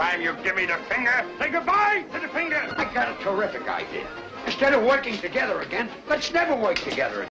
time you give me the finger, say goodbye to the finger. I got a terrific idea. Instead of working together again, let's never work together again.